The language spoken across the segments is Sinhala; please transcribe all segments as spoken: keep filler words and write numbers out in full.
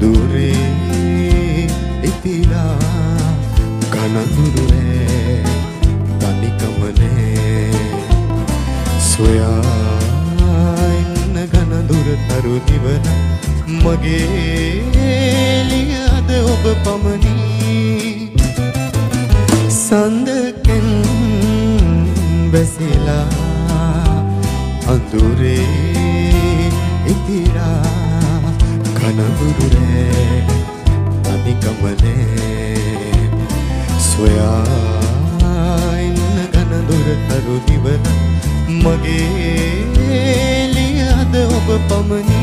අඳුරේ ඉතිලා කනඳුරුවේ තනිකමනේ සොයා ඉන්න ගනඳුර තරු නිවන මගේ එළියද ඔබ පමණි සඳකෙන් වැසිලා අඳුරේ ඉතිලා කනඳුරුවේ තනිකමනේ සොයා ඉන්න ගනඳුර තරු නිවන මගේ එළියද ඔබ පමණි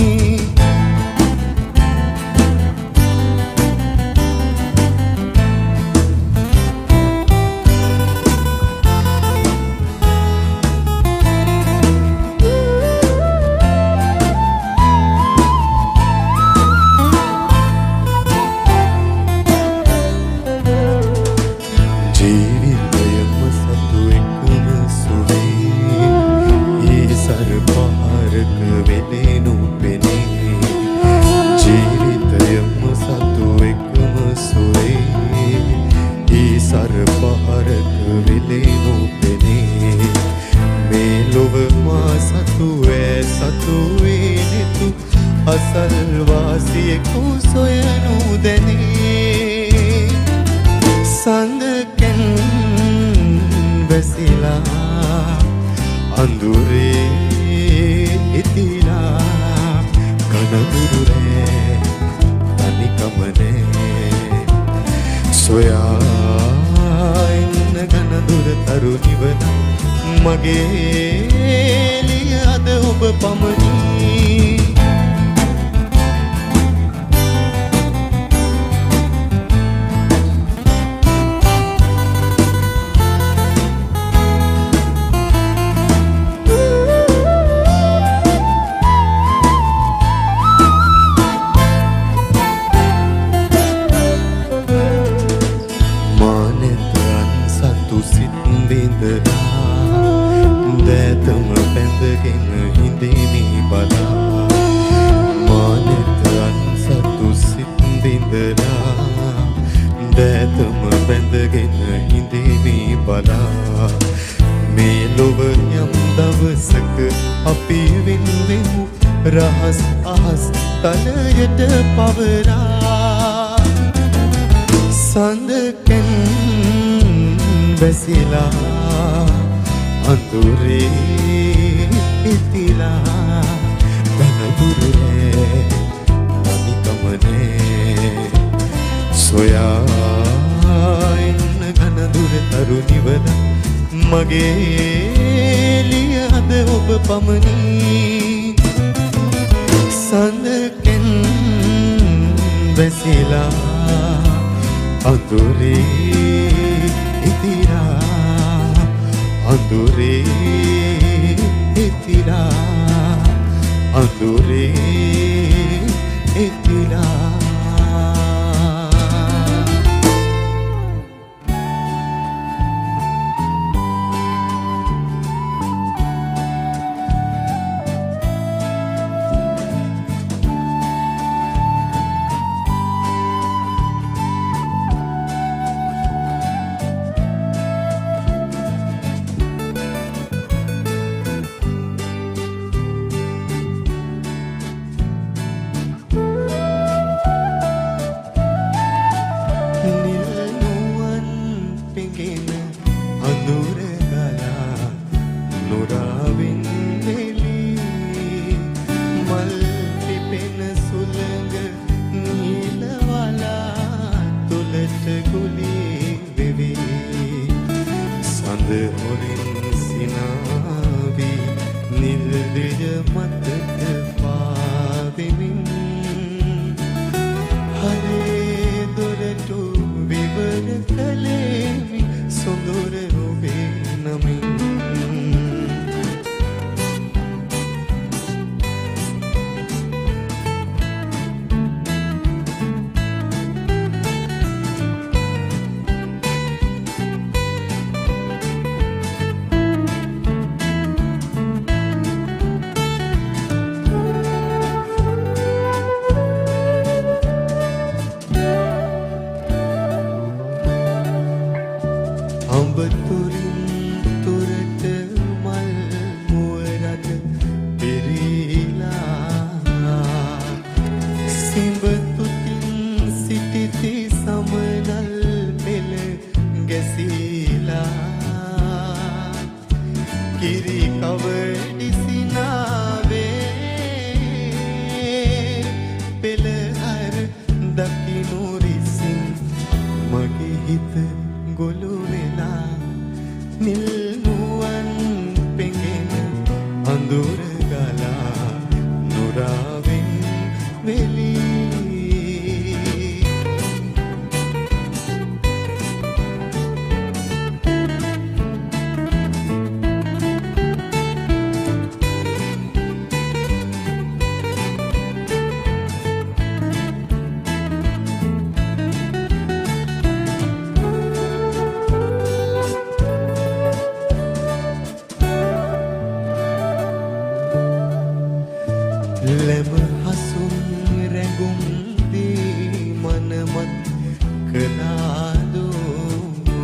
අසල්වාසියෙකු සොයනු දැනේ සඳකෙන් වැසිලා අඳුරේ ඉතිලා කනඳුරුවේ තනිකමනේ සොයා ඉන්න ගනඳුර තරු නිවන මගේ එළියද ඔබ පමණි දැතම බැඳගෙන හිඳිමි බලා මානෙත අන්සතු සිත් බිඳලා දැතම බැඳගෙන හිඳිමි බලා මේ ලොව යම් දවසක අපි වෙන්වෙමු රහස් අහස් තලයට පවරා සඳකෙන් වැසිලා අඳුරේ ඉතිලා කනඳුරුවේ තනිකමනේ සොයා ඉන්න ගනඳුර තරු නිවන මගේ එළියද ඔබ පමණි සඳකෙන් වැසිලා අඳුරේ ඉතිලා අඳුරේ ඉතිලා අඳුරේ ඉතිලා සිඹ තුතින් සිටිති සමනල් පෙළ ගැසීලා කිරි කවඩි සිනාවේ පෙළහර දකිනු රිසින් මගේ හිත ගොළු වෙලා නිල් නුවන් පෙඟෙන අඳුර ගලා නුරාවෙන් වෙලී ලැබ හසුන් රැඟුම් දී මනමත් කළාදෝ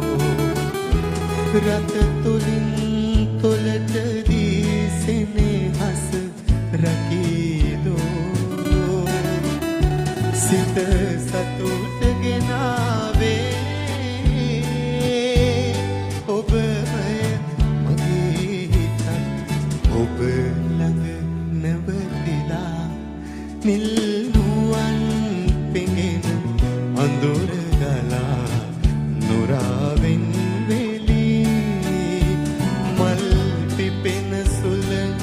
රත තුලින් තොලට දී සෙනෙහස රකීදෝ සිත සතුට ගෙනාවේ ඔබය මගේ හිතත් ඔබ ළඟ නැවතිලා නිල් නුවන් පෙඟෙන අඳුර ගලා නුරාවෙන් වෙලී මල් පිපෙන සුළඟ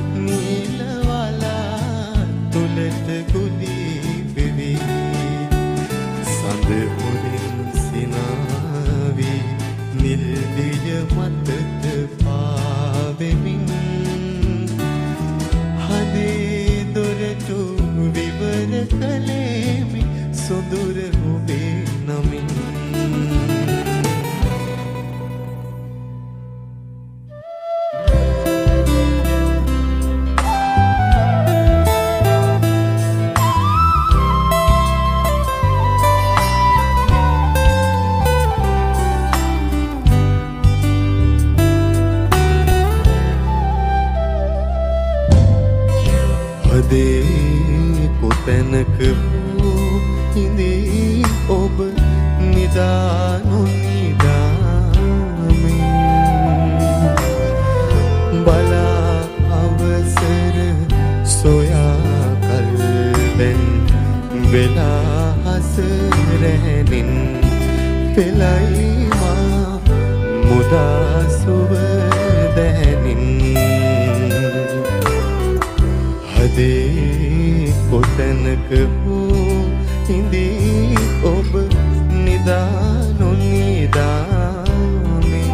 නීලවලා තුලට ගුලී වෙවි සඳ හොරින් සිනාවි නිල් දිය මතට පාවෙමින් හදේ දොරටු විවර කළේමි සොඳුර ඔබේ නමින් හදේ කොතැනක වූ ඉඳී ඔබ නිදානු නිදාමින් බලා අවසර සොයා කල්බෙන් වෙලා හස රැහෙනින් පෙළයි මා මුදා සුව දැනින් හදේ කොතැනක වූ ඉඳී ඔබ නිදානු නිදාමින්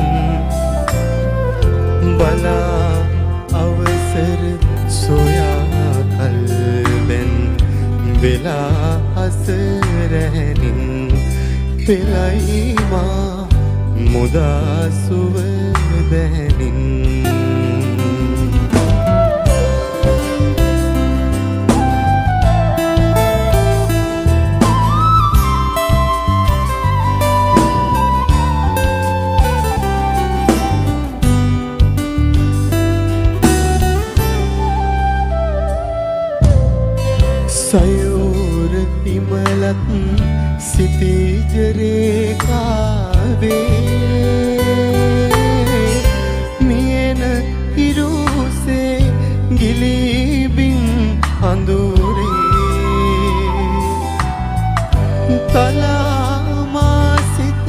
බලා අවසර සොයා කල්බෙන් වෙලා හස රැහෙනින් පෙළයි මා මුදා සුව දැනින් සයෝර පිමලත් සිතිජ රේඛාවේ මියන හිරුසේ ගිලිබින් අඳුරේ තලාමා සිත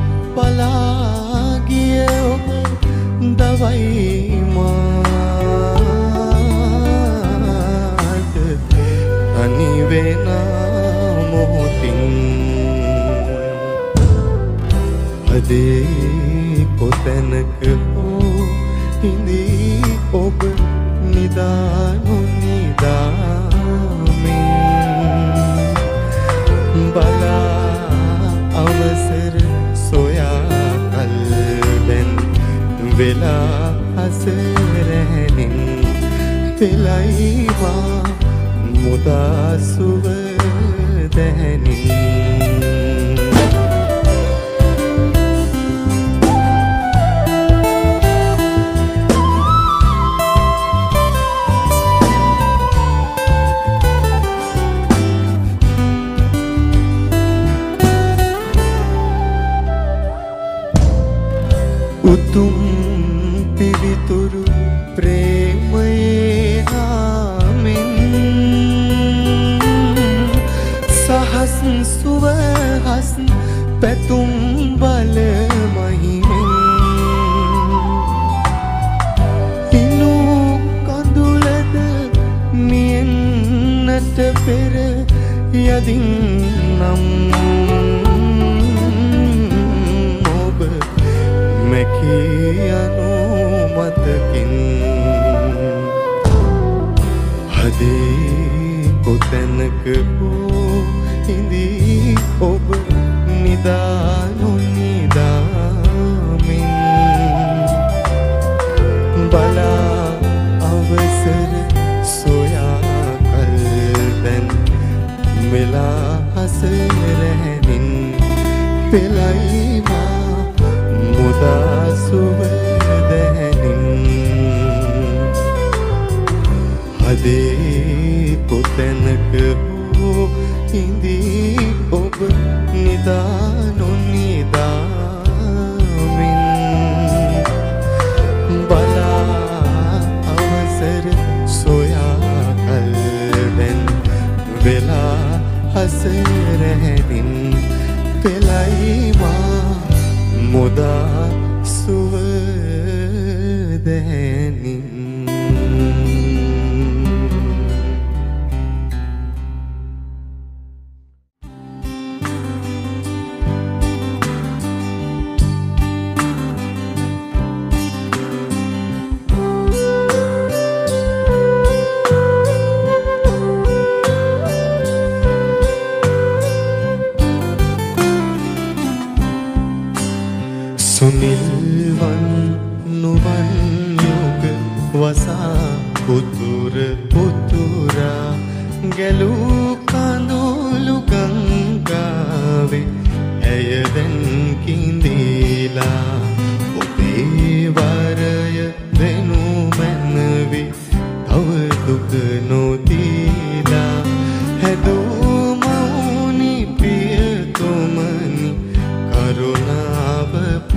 පලාගිය ඔබ දවයි මාට තනිවෙන මොහොතින් හදේ කොතැනක හෝ ඉඳී ඔබ නිදානු නිදාමින් බලා අවසර සොයා කල්බෙන් වෙලා හස රැහෙනින් පෙළයි මා මුදා සුව දැනින් පැතුම් බල මහිමෙන් හිනු කඳුලද නියන්නට පෙර යදින් නම් ඔබ මැකී යනු මතකින් හදේ කොතැනක හෝ හිඳී ඔබ නිදානු නිදාමින් බලා අවසර සොයා කල් දැන් වෙලා හසරැනින් පෙළයිමා මුදා සුව දැහැනින් හදේ කොතැනක හෝ හිඳී ඔබ නිදානු නිදාමින් බලා අවසර සොයා කල් දැන් වෙලා හසරැනින් පෙළයිමා මුදා සුව දැහැනින් සුනිල්වන් නුවන් යුග වසා පුතුර පුතුරා ගැලූ කඳුළු ගංගාවේ ඇය දැන් කිඳීලා ඔබේ වරය දෙනු මැනවි තව දුක නොදීලා හැදූ මවුනි පියතුමනි කරුණාව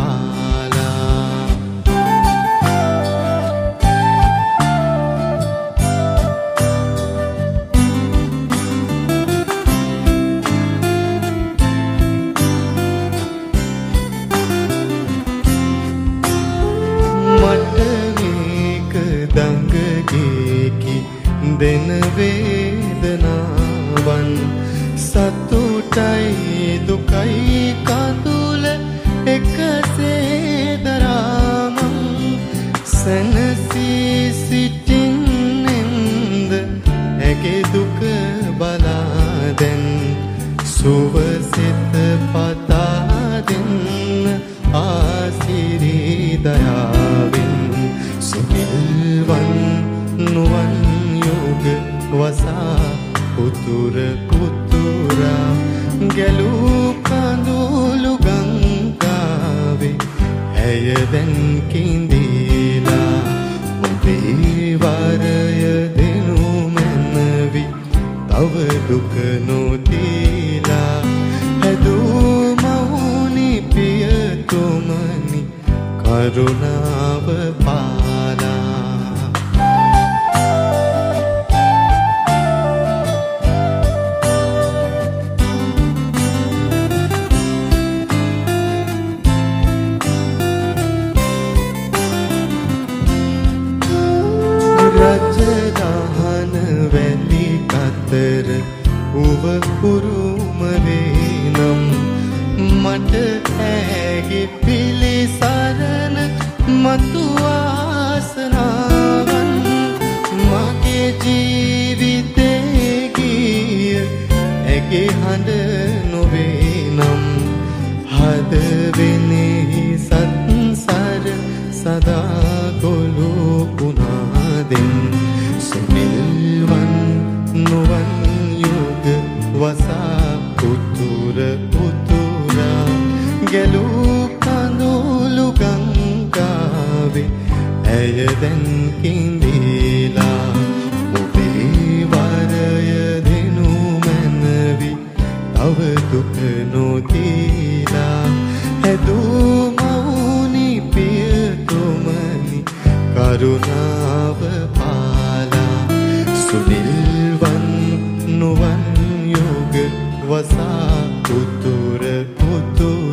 දෙන වේදනාවන් සතුටයි දුකයි කඳුල එකසේ දරාමං සැනසී සිටින්නෙන්ද ඇගේ දුක බලා දැන් සුවසිත පතා දෙන්න ආසිරී දයාවෙන් සුනිල්වන් නුවන් වසා පුතුර පුතුරා ගැලූ කඳුළු ගංගාවේ ඇය දැන් කිඳීලා ඔබේ වරය දෙනු මැනවි තව දුක නොදීලා හැදූ මවුනි පියතුමනි කරුණාව පාලා රජදහන වැලි කතර උව කුරුම වේනම් මට ඇගේ පිළිසරණ මතු ආසනාවන් මගේ ජීවිතේ ගිය ඇගේ හඬ නොවේනම් හදවෙනෙහි සත්සර සදා ගොළු පුනාදෙන් සුනිල්වන් නුවන් යුග වසා පුතුර පුතුරා ගැලූ කඳුළු ගංගාවේ ඇය දැන් කිඳීලා ඔබේ වරය දෙනු මැනවි තව දුක නොදීලා හැදූ මවුනි පියතුමනි කරුණාව පාලා සුනිල්වන් නුවන් යුග වසා පුතුර පුතුරා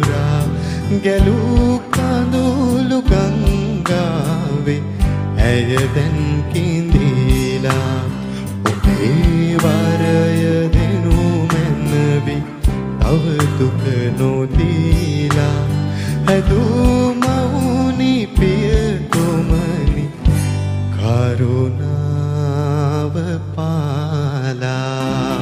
ගැලූ කඳුළු ගංගාවේ ඇය දැන් කිඳිලා ඔබේ වරය දෙනු මැනවි තව දුක නොදීලා හැදූ මවුනි පියතුමනි කරුණාව පාලා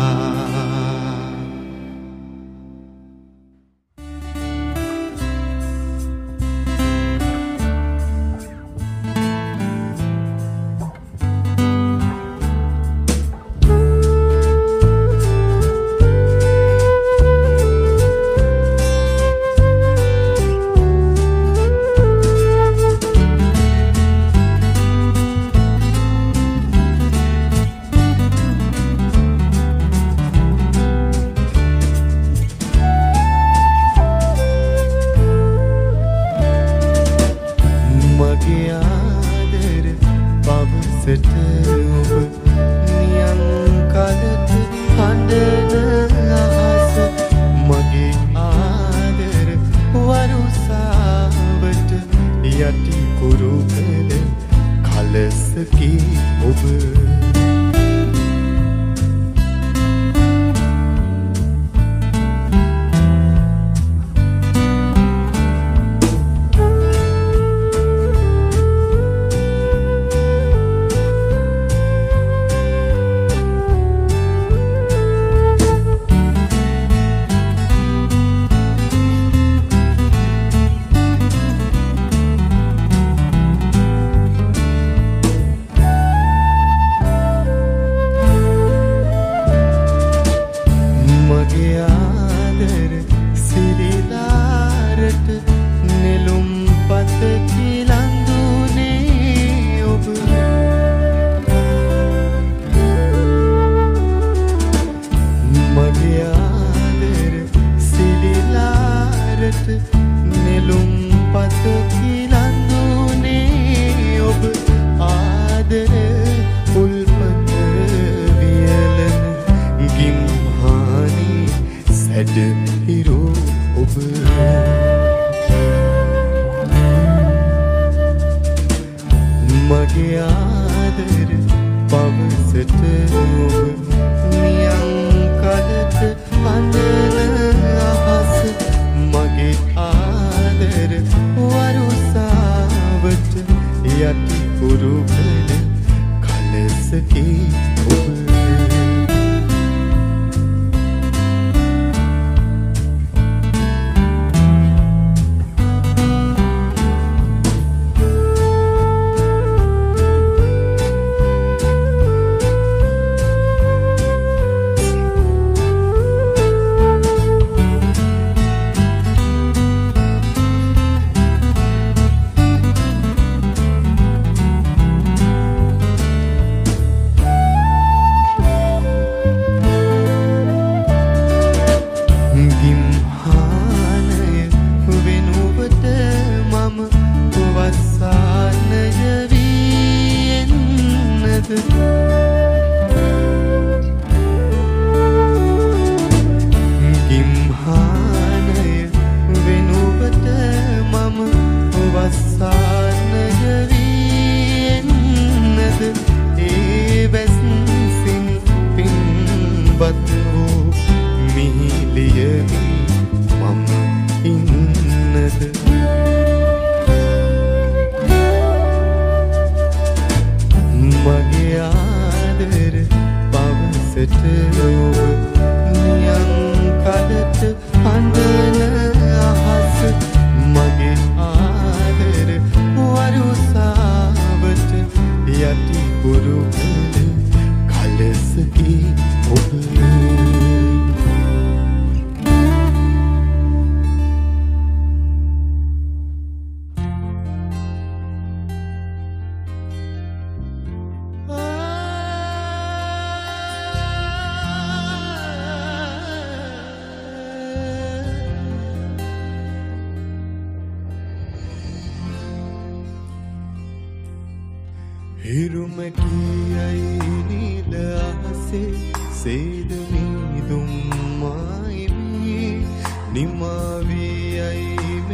හිරුමැටියයි නිල අහසේ සේද මීදුම් මායිමි නිමාවියයි මේ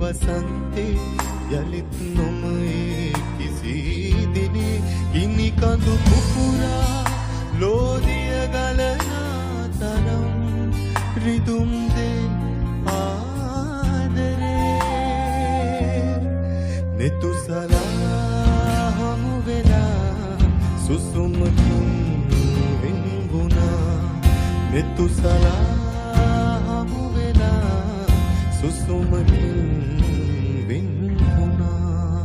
වසන්තේ යලිත් නොමයේ කිසි දිනේ ගිනි කඳු පුපුරා ලෝදිය ගලනා තරම් රිදුම් දේ ආදරේ නෙතු සලා හමු වෙලා සුසුමකින් වින්ගුණා නෙතු සලා හමු වෙලා සුසුමකින් වින්ගුණා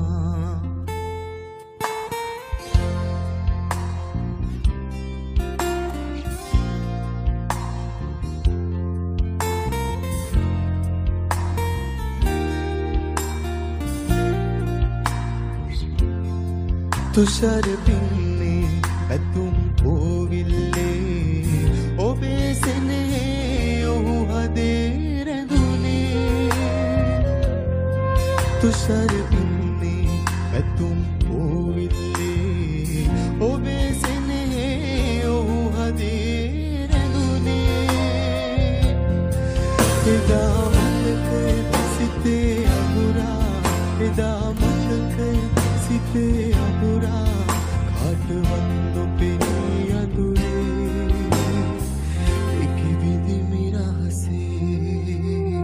තුෂාර පින්නේ ඇතුම් පොවිල්ලේ ඔබේ සෙනෙහේ ඔහු හදේ රැඳුනේ තුෂාර පින්නේ ඇතුම් පොවිල්ලේ ඔබේ සෙනෙහේ ඔහු හදේ රැඳුනේ එදා මතක සිතේ අමුරා එදා මතක සිතේ අමුරා කාටවත් නොපෙනී අඳුරේ එකි විදි මිරහසේ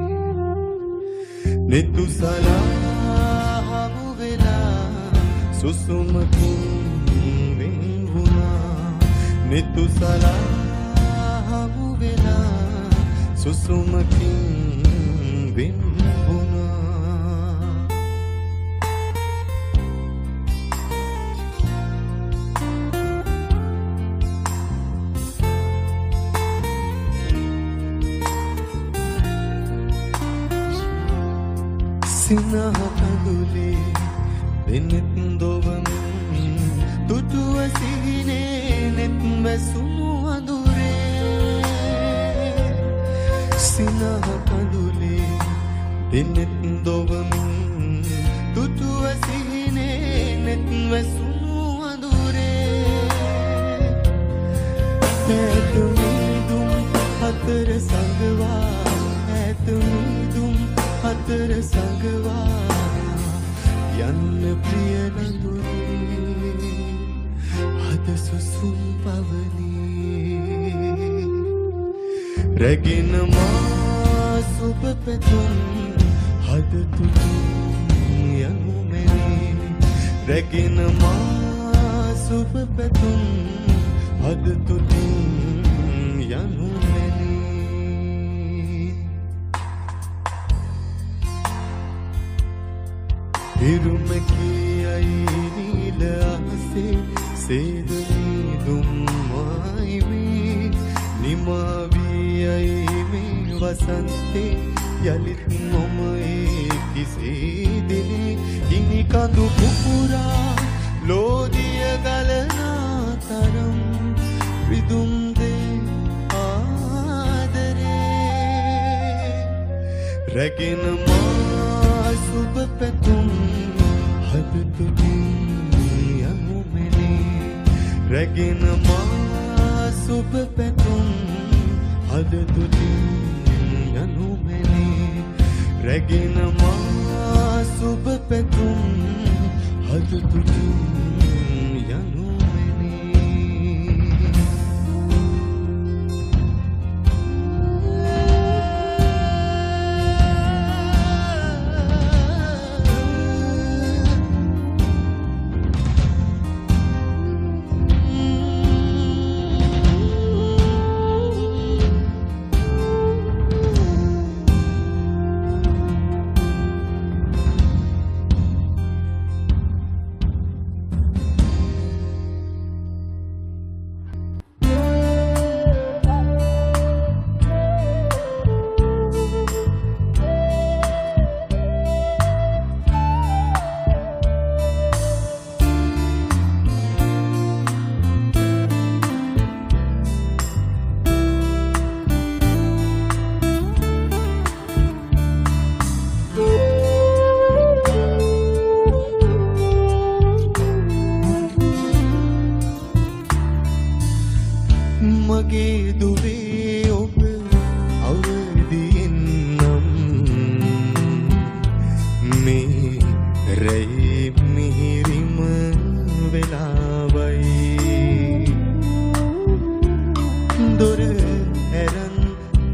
නෙතු සලා හමු වෙලා සුසුමකින් වෙන්වුණා නෙතු සලා හමු වෙලා සුසුමකින් වෙන්වුණා සිනහ කඳුලේ දෙනෙත් දොවමින් තුටුව සිහිනේ නෙත් වැසුණු අඳුරේ සිනහ කඳුලේ දෙනෙත් දොවමින් තුටුව සිහිනේ නෙත් වැසුණු අඳුරේ ඇතුමිදුම් අතර සංගවා ඇතුමිදුම් අතර සංගවා යන්න ප්‍රිය නඳුරේ අද සුසුම් පවනේ රැගෙන මා සුබ පැතුම් හද තුතුම් යනු මැනේ රැගෙන මා සුබ පැතුම් හද තුතුම් යනු මැනේ හිරුමකියයි නීල අහසේ සේද නීදුම් මායිමේ නිමාවියයි මේ වසන්තේ යලිත් නොමයේ කිසේ දිනේ ගිනි කඳු පුපුරා ලෝදිය ගලනා තරම් රිදුම් දේ ආදරේ රැගෙන මා සුබ පැතුම් හද තුතින් යනු මැනේ රැගෙන මා සුබ පැතුම් හද තුතින් යනු මැනේ රැගෙන මා සුබ පැතුම් හද තුතින් යනු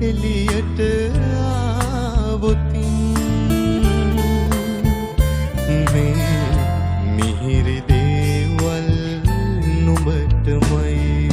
එලියට ආවොතින් මේ මිහිරි දේවල් නුඹටමයි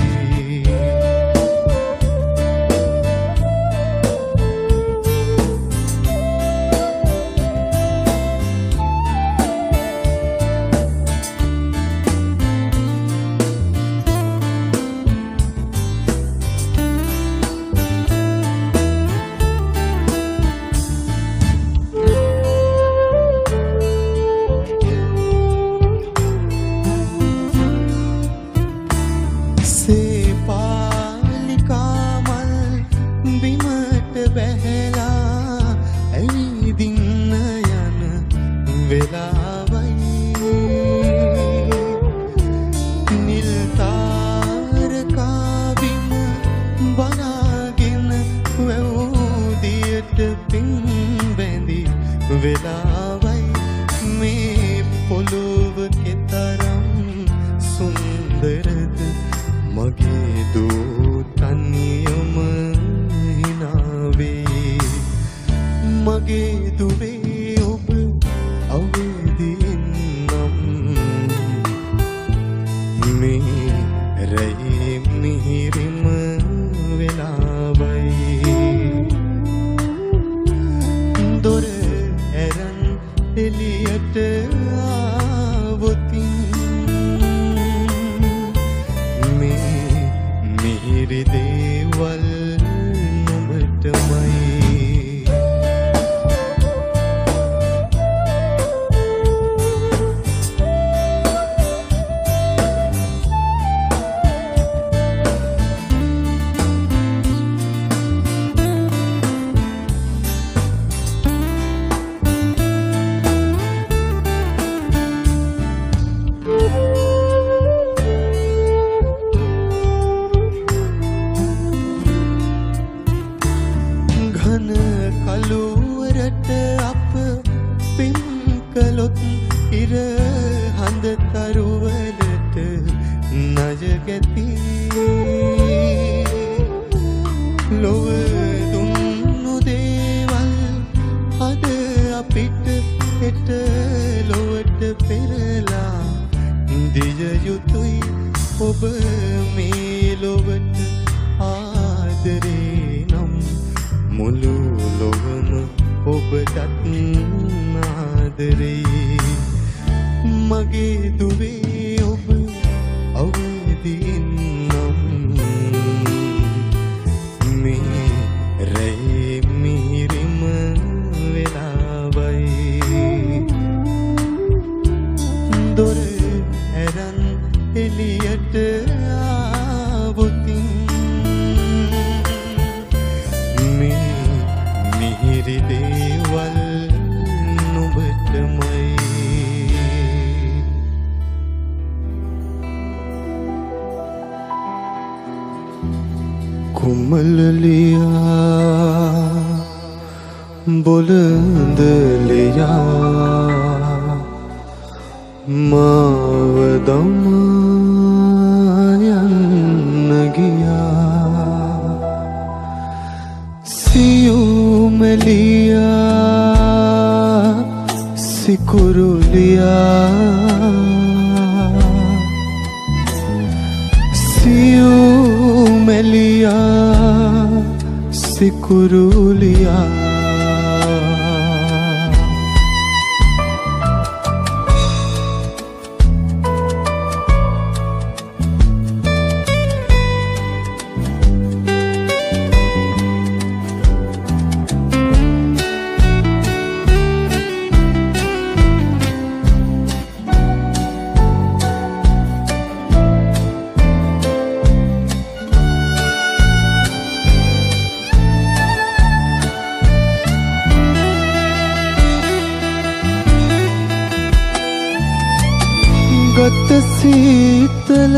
සීතල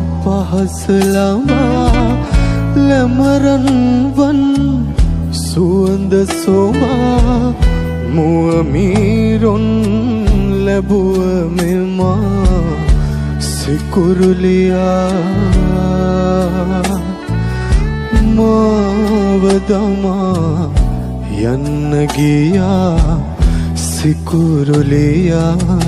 පහස ළමා ලැමරන් වන් සුවඳ සොමා මුව මීරොන් ලැබුව මෙමා සිකුරුලියා මාව දමා යන්න ගියා සිකුරුලියා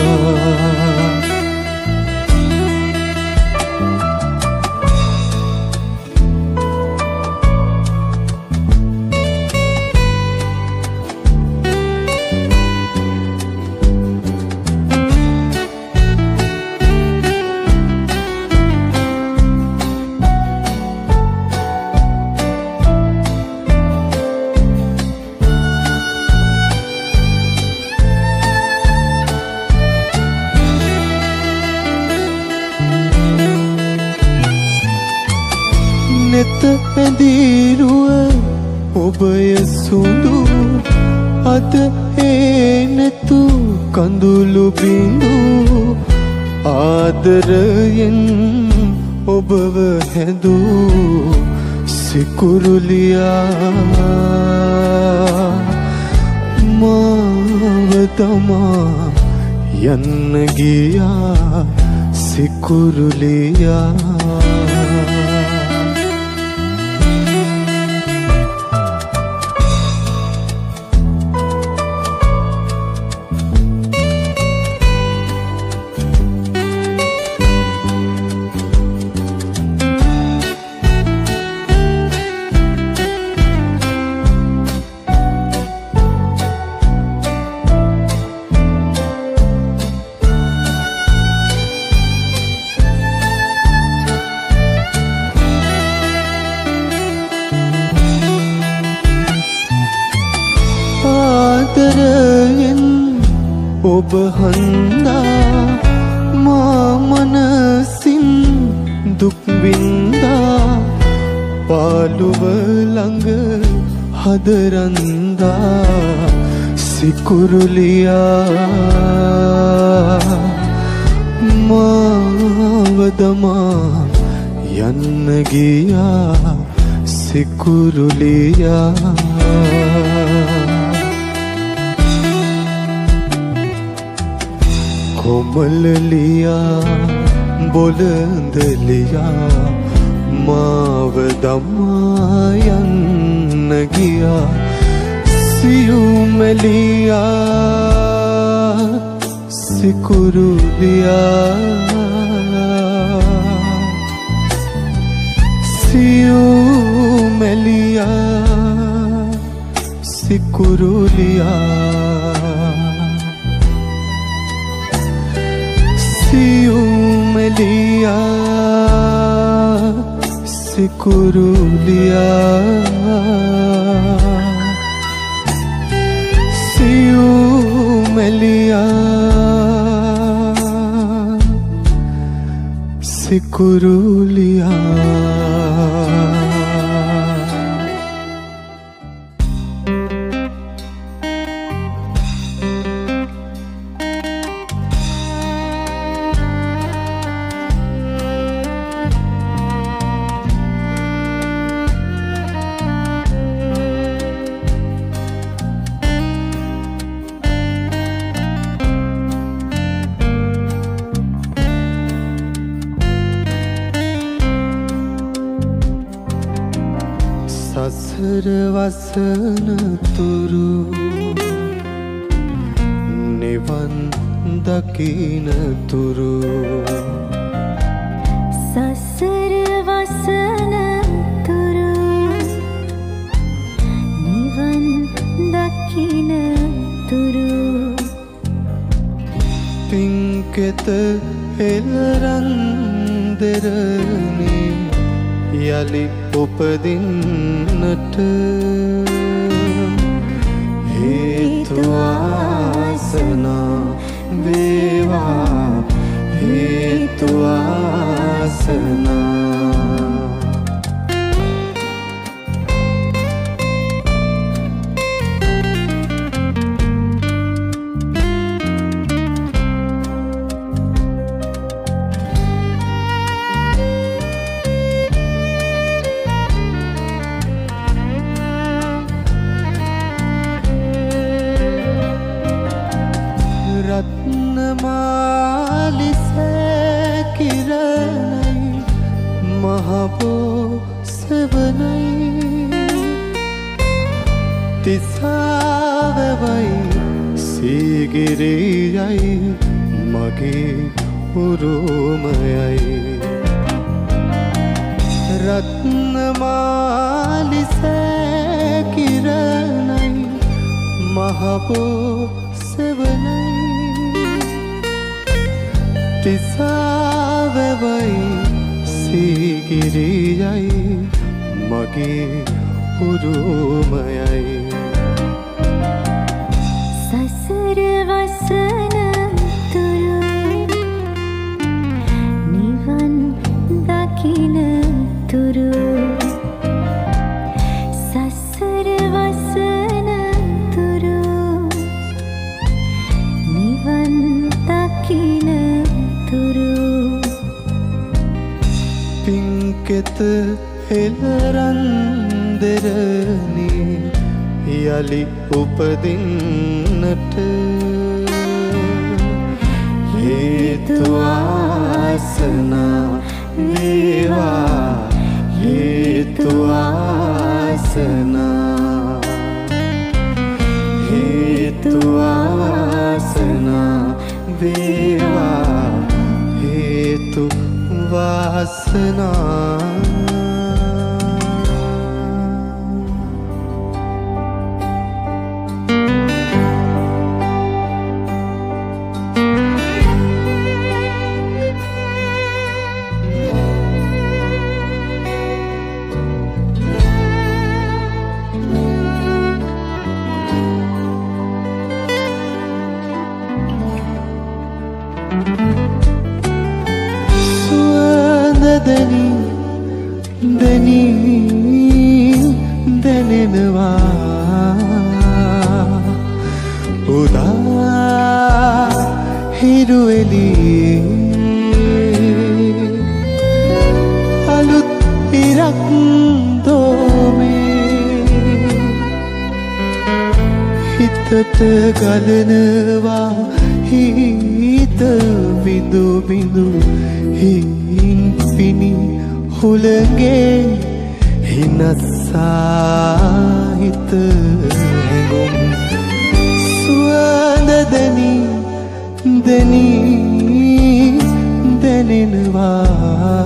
නෙත ඇඳීරුව ඔබය සුඳු අද ඒ නැතු කඳුළු බිඳු ආදරයෙන් ඔබව හැදූ සිකුරුලියා මාව තමා යන්න ගියා සිකුරුලියා ආදරයෙන් ඔබ හන්දා මා මනසින් දුක් වින්දා පාළුව ළඟ හදරන්දා සිකුරුලියා මාව දමා යන්න ගියා සිකුරුලියා කොමලලියා බොළඳලියා මාව දමා යන්න ගියා සියුමැලියා සිකුරුලියා සියුමැලියා සිකුරුලියා සියුමැලියා සිකුරුලියා සියුමැලියා සිකුරුලියා සසර වසන තුරු නිවන් දකින තුරු සසර වසන තුරු නිවන් දකින තුරු පින්කෙත එළරන් දෙරණි යලි උපදින්නට හේතු වාසනා වේවා හේතු වාසනා තිසාවවයි සීගිරියයි මගේ උරුමයයි රත්නමාලි සැකිරණයි මහපෝ සෙවනයි තිසාවවයි සීගිරියයි මගේ උරුමයයි සසර වසන තුරු නිවන් දකින තුරු සසර වසන තුරු නිවන් දකින තුරු පින්කෙත හෙළරන්දරනේ යලි උපදින්නට හේතු වාසනා වේවා හේතු වාසනා හේතු වාසනා වේවා හේතු වාසනා දනි දනි දැනෙනවා උදා හිරු එළියේ අලුත් ඉරක් දෝමේ හිතට ගලනවා හිත බිඳු බිඳු හින් පිනි හුළගේ හිනස්සා හිත හැඟුම් සුවඳ දැනි දැනි දැනෙනවා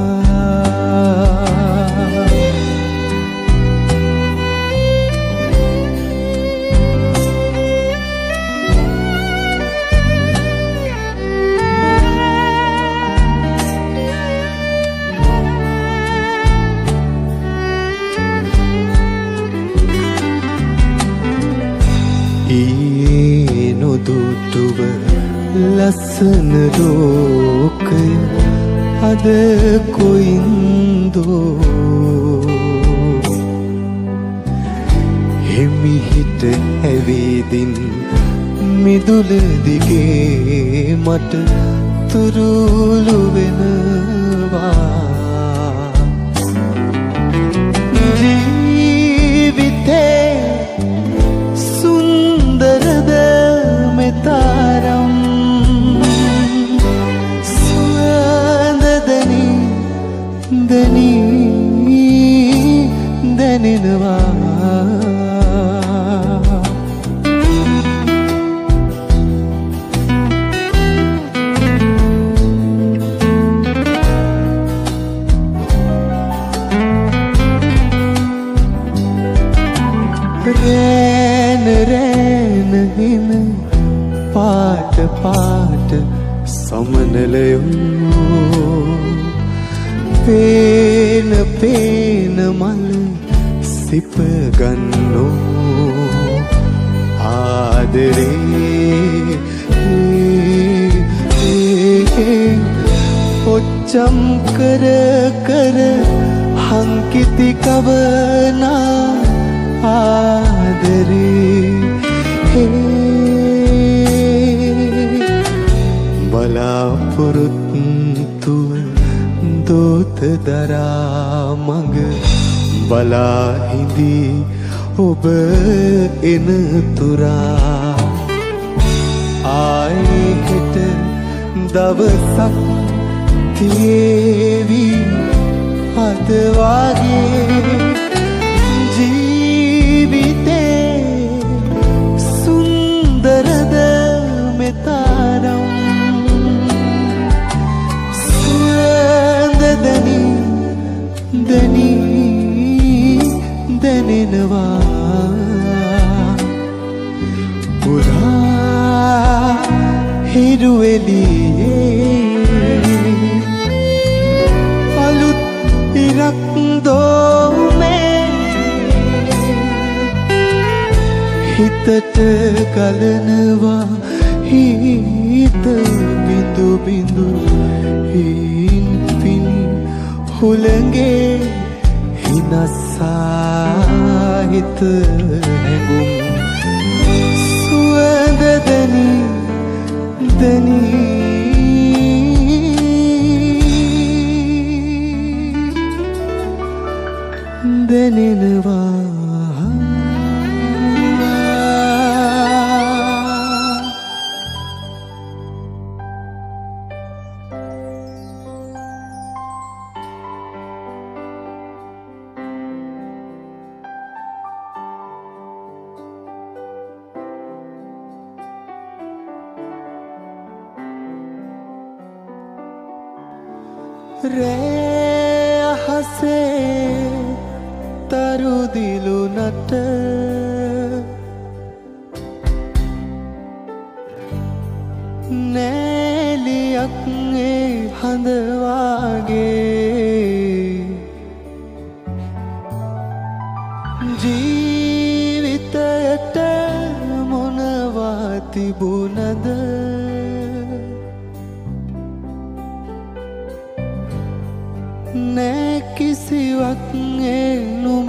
ඊයේ නොදුටුව ලස්සන ලෝකය අද කොයින්දෝ හිමිහිට ඇවිදින් මිදුල දිගේ මට තුරුළු වෙනවා ජීවිතේ තරම් සුවඳ දනි දනි දැනෙනවා රැන රැන හිම පාට පාට සමනලයෝ පේන පේන මල් සිප ගන්නෝ ආදරේ ඔච්චම් කර කර හංකිති කවනා ආදරේ බලාපොරොත්තුව දෝත දරා මඟ බලා හිඳී ඔබ එන තුරා ආයේ හෙට දවසක් තියේවි අද වාගේ ජීවිතේ දැනෙනවා පුරා හිරු එළියේ අලුත් ඉරක් දෝමේ හිතට ගලනවා හිත බිඳු බිඳු හින් පිනි හුළඟේ හිනස්සා හිත හැඟුම් සුවඳ දැනි දැනි දැනෙනවා රෑ අහසේ තරු දිලුනට නෑලියක් ඒ හඳ වාගේ ජීවිතයට මොනවා තිබුණද නෑ කිසිවක් ඒ නුඹ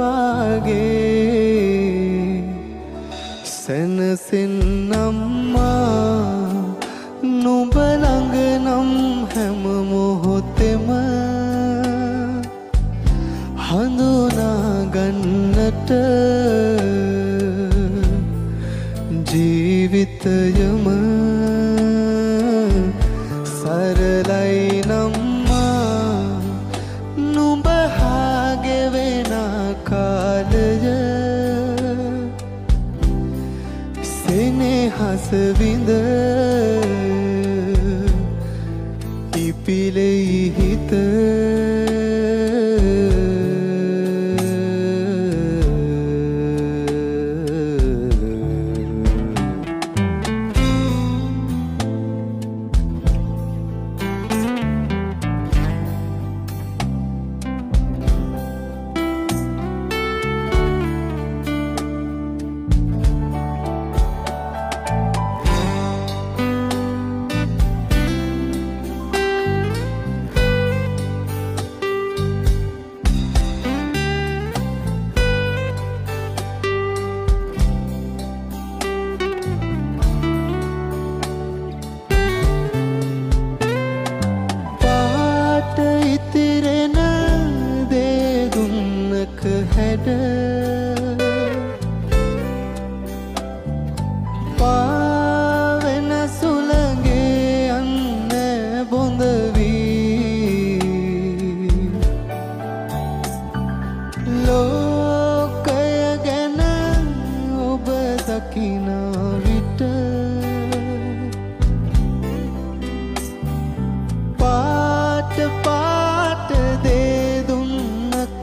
වාගේ සැනසෙන්නම්මා නුඹ ළඟ නම් හැම මොහොතෙම හඳුනා ගන්නට ජීවිතයම සරලයි නම් සෙනෙහස විඳ ඉපිලෙයි හිත පාවෙන සුළඟේ යන්න බොඳ වී ලෝකය ගැන ඔබ දකින විට පාට පාට දේ දුන්නක්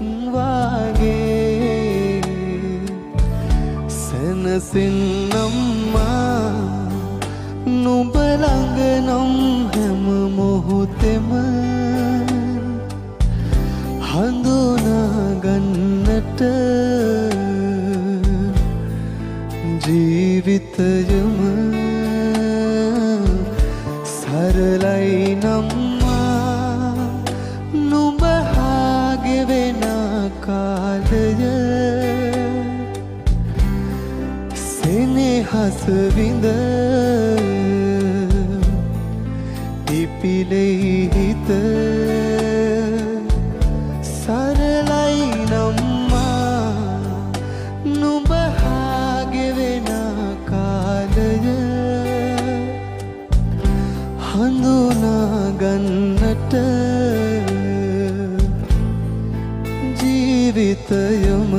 වාගේ සැනසෙන්නම්මා නුඹ ළඟ නම් හැම මොහොතෙම හඳුනා ගන්නට ජීවිතයම සරලයි නම්මා නුඹ හා ගෙවෙන කාලය සෙනෙහස විඳ ඉපිලෙයි හිත සරලයි නම්මා නුඹ හා ගෙවෙන කාලය හඳුනා ගන්නට ජීවිතයම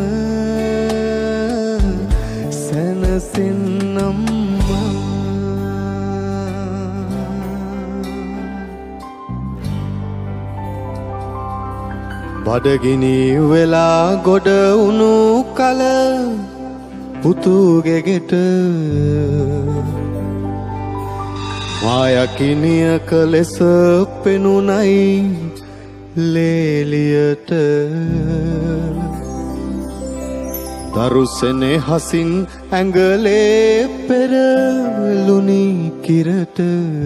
සැනසෙන්නම්මා බඩගිනි වෙලා ගොඩ උණු කල පුතුගේ ගෙට මායකිනියක ලෙස පෙනුනයි ලේලියට දරුසනේ හසින් ඇඟලේ පෙරළුණි කිරට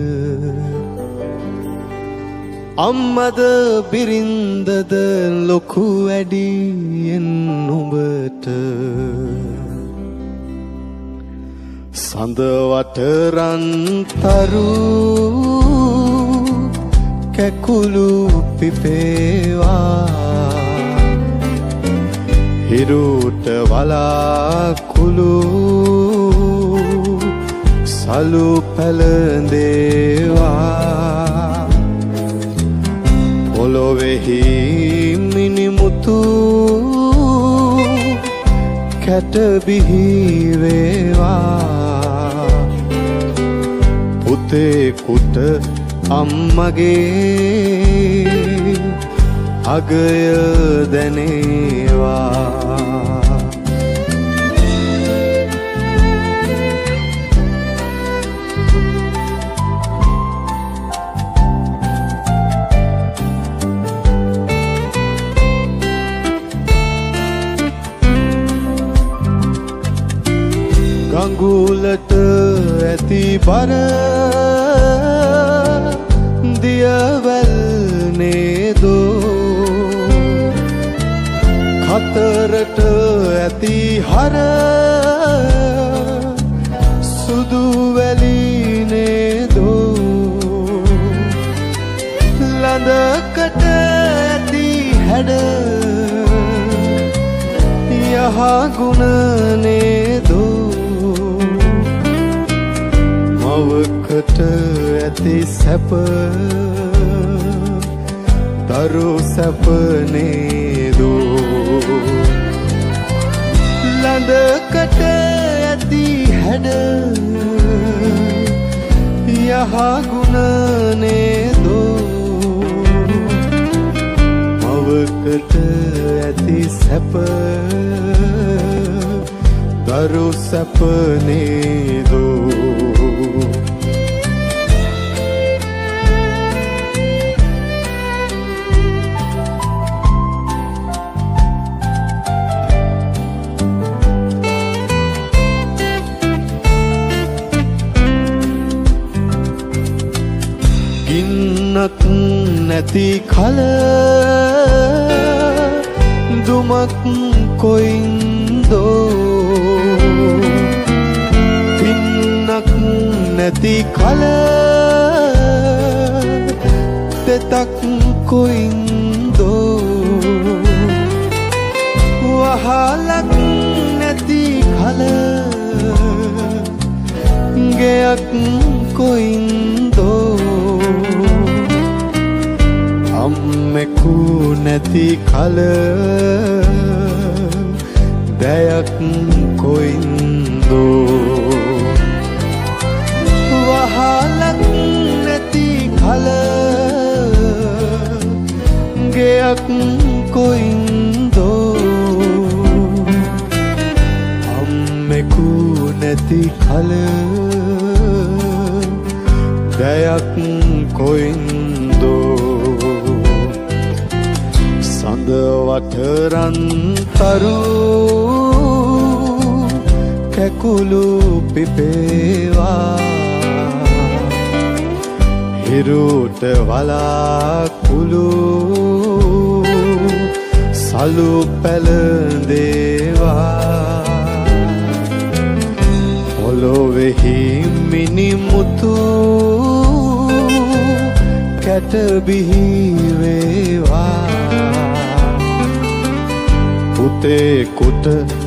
අම්මද බිරින්දද ලොකු වැඩියෙන් නුඹට සඳ වටරන් තරු කැකුළු පිපේවා හිරුට වලාකුළු සලු පැලඳේවා පොළොවෙහි මිනිමුතු කැට බිහිවේවා පුතේකුට අම්මගේ අගය දැනේවා ගඟුලට ඇති බර දියවැල් නේදෝ කතරට ඇති හර සුදු වැලි නේදෝ ලඳකට ඇති හැඩ යහගුණ නේදෝ මවකට ඇති සැප දරු සැප නේදෝ ලඳකට ඇති හැඩ යහගුණ නේදෝ මවකට ඇති සැප දරු සැප නේදෝ ගින්නක් නැති කල දුමක් කොයින්දෝ පින්නක් නැති කල තෙතක් කොයින්දෝ වහලක් නැති කල ගෙයක් කොයින්දෝ අම්මෙකු නැති කල දැයක් කොයින්දෝ වහලක් නැති කල ගෙයක් කොයින්දෝ අම්මෙකු නැති කල දැයක් කොයින්දෝ සඳ වටරන් තරු කැකුළු පිපේවා හිරුට වලාකුළු සලු පැලඳේවා පොළොවෙහි මිනිමුතු කැට බිහිවේවා පුතේකුට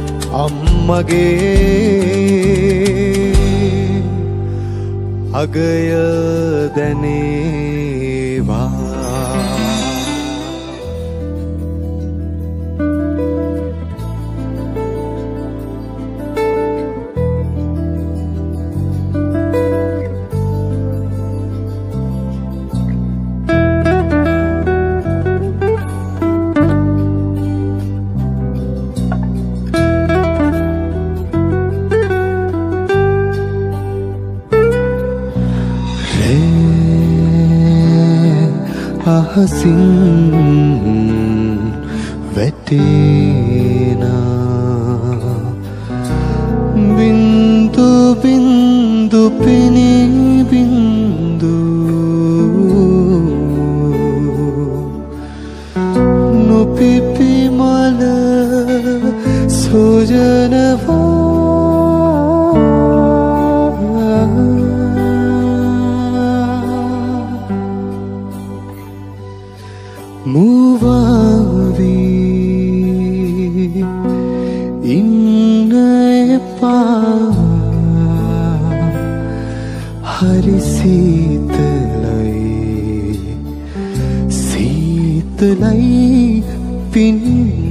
අම්මගේ අගය දැනේවා අහසින් වැටේනා බින්දු බින්දු පෙනී බින්දු නොපිපි මල සොයනවා මුවාවී ඉන්න එපා හරි සීතලයි සීතලයි පින්න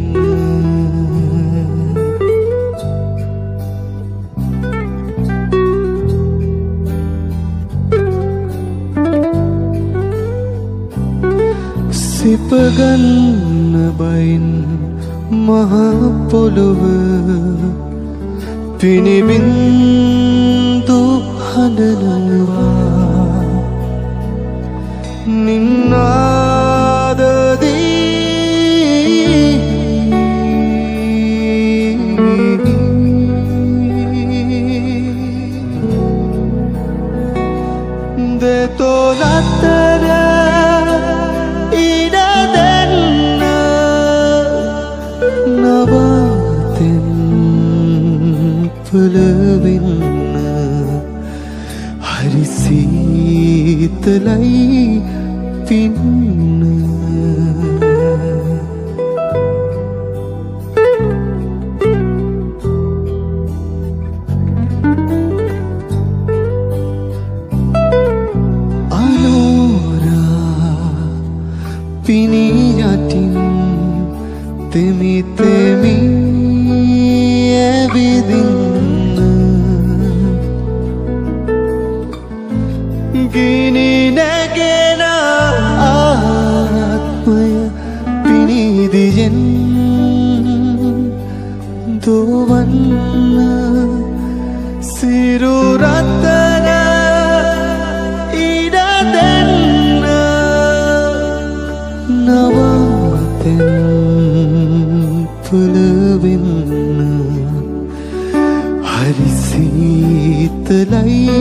සිපගන්න බයින් මහා පොළොව පිනිබින්දු හඬනවා නින්නාදදී දෙතෝ නතර පලවෙන්න හරි සීතලයි පින්න අනෝරා පිනී යටින් තෙමි තෙමි ඇවිදින් ගිනි නැගෙන ආත්මය පිනිදියෙන් දුවන්න සිරුරතන ඉඩ දෙන්න නවතෙන් පුලවෙන්න හරි සීතලයි